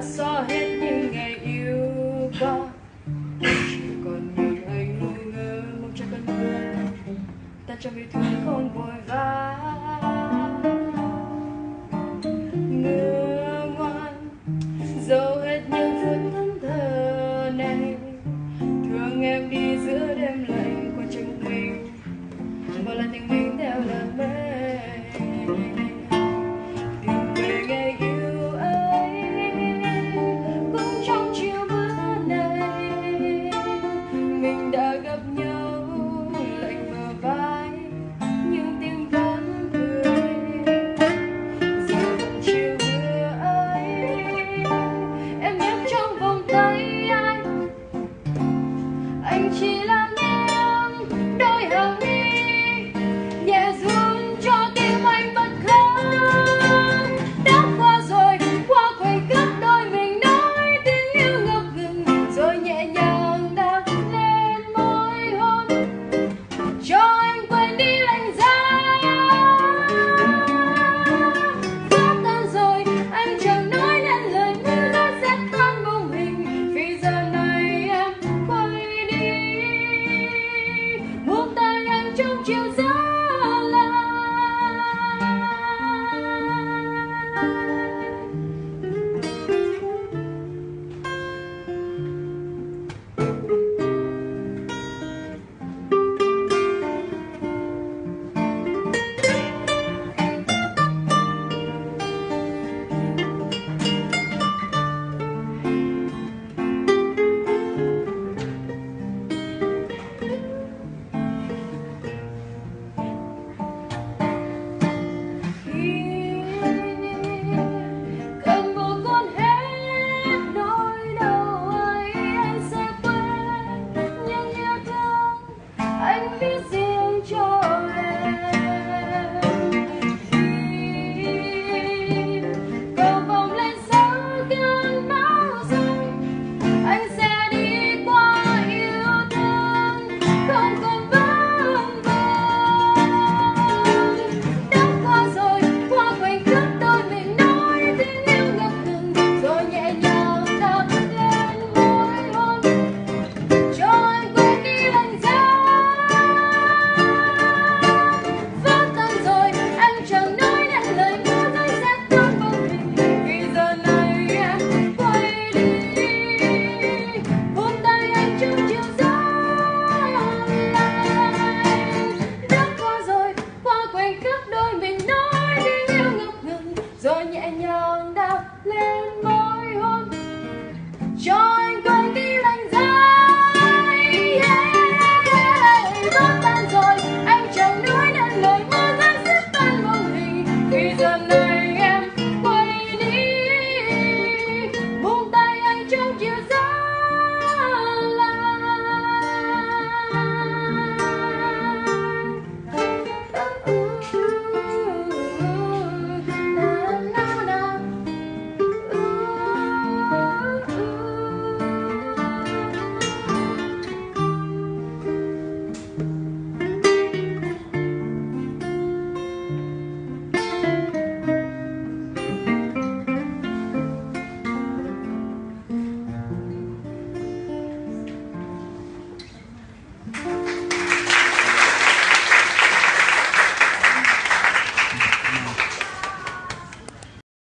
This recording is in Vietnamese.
xóa hết những ngày yêu qua, chỉ còn mình anh ngu ngơ mong cho cơn mưa ta trong yêu thương không vội vã. Ngơ ngoan dẫu hết những phút thẫn thờ này, thương em đi giữa đêm lạnh qua chân mình, một lần tình mình theo lời mê, tìm về ngày yêu ấy cũng trong chiều bữa này mình đã gặp nhau.